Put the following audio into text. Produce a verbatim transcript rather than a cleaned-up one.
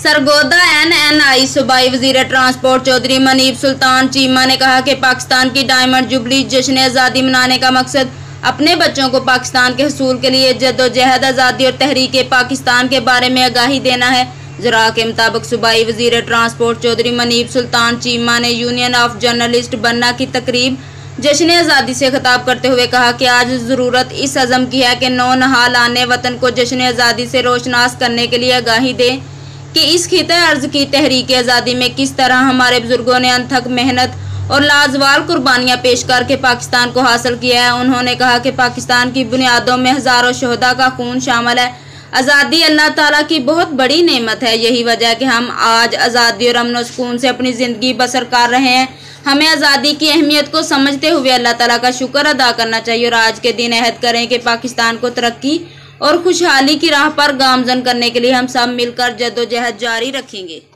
Sargodha N N आई सूबाई वजीर ट्रांसपोर्ट चौधरी मनीब सुल्तान चीमा ने कहा कि पाकिस्तान की डायमंड जुबली जश्न आज़ादी मनाने का मकसद अपने बच्चों को पाकिस्तान के हसूल के लिए जद्दोजहद आज़ादी और तहरीक पाकिस्तान के बारे में आगाही देना है। जरा के मुताबिक सूबाई वजीर ट्रांसपोर्ट चौधरी मनीब सुल्तान चीमा ने यूनियन ऑफ जर्नलिस्ट बनना की तकरीब जश्न आज़ादी से खिताब करते हुए कहा कि आज ज़रूरत इस अज़म की है कि नौ नहाल आने वतन को जश्न आज़ादी से रोशनास करने के लिए आगाही दें कि इस खिते अर्ज़ की तहरीक आज़ादी में किस तरह हमारे बुजुर्गों ने अनथक मेहनत और लाजवाल कुर्बानियाँ पेश करके पाकिस्तान को हासिल किया है। उन्होंने कहा कि पाकिस्तान की बुनियादों में हज़ारों शहदा का खून शामिल है। आज़ादी अल्लाह ताला की बहुत बड़ी नेमत है। यही वजह है कि हम आज आज़ादी और अमन सुकून से अपनी ज़िंदगी बसर कर रहे हैं। हमें आज़ादी की अहमियत को समझते हुए अल्लाह ताला का शुक्र अदा करना चाहिए और आज के दिन अहद करें कि पाकिस्तान को तरक्की और खुशहाली की राह पर गामजन करने के लिए हम सब मिलकर जद्दोजहद जारी रखेंगे।